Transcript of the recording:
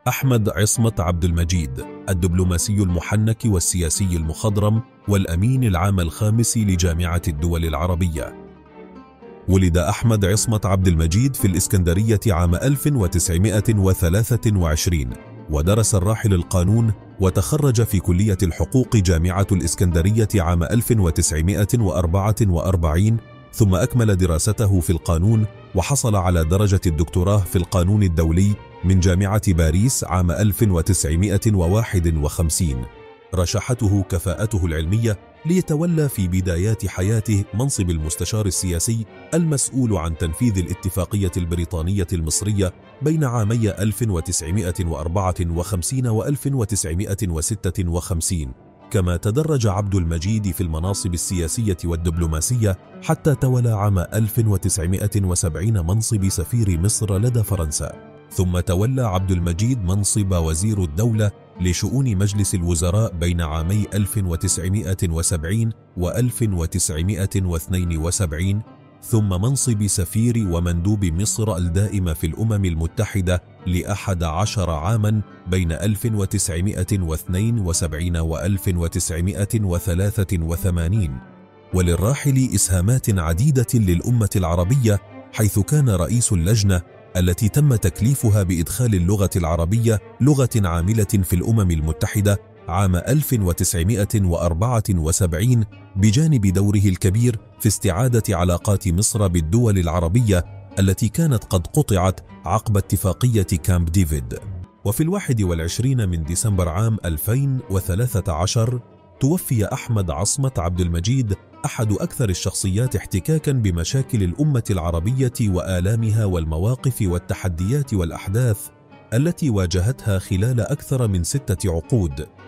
أحمد عصمت عبد المجيد، الدبلوماسي المحنك والسياسي المخضرم والأمين العام الخامس لجامعة الدول العربية. ولد أحمد عصمت عبد المجيد في الإسكندرية عام 1923، ودرس الراحل القانون، وتخرج في كلية الحقوق جامعة الإسكندرية عام 1944، ثم أكمل دراسته في القانون وحصل على درجة الدكتوراه في القانون الدولي من جامعة باريس عام 1951. رشحته كفاءته العلمية ليتولى في بدايات حياته منصب المستشار السياسي المسؤول عن تنفيذ الاتفاقية البريطانية المصرية بين عامي 1954 و 1956. كما تدرج عبد المجيد في المناصب السياسية والدبلوماسية حتى تولى عام 1970 منصب سفير مصر لدى فرنسا، ثم تولى عبد المجيد منصب وزير الدولة لشؤون مجلس الوزراء بين عامي 1970 و 1972، ثم منصب سفير ومندوب مصر الدائم في الأمم المتحدة ل11 عاما بين 1972 و 1983. وللراحل إسهامات عديدة للأمة العربية، حيث كان رئيس اللجنة التي تم تكليفها بإدخال اللغة العربية لغة عاملة في الأمم المتحدة عام 1974، بجانب دوره الكبير في استعادة علاقات مصر بالدول العربية التي كانت قد قطعت عقب اتفاقية كامب ديفيد. وفي 21 من ديسمبر عام 2013 توفي أحمد عصمت عبد المجيد، أحد أكثر الشخصيات احتكاكا بمشاكل الأمة العربية وآلامها والمواقف والتحديات والأحداث التي واجهتها خلال أكثر من 6 عقود.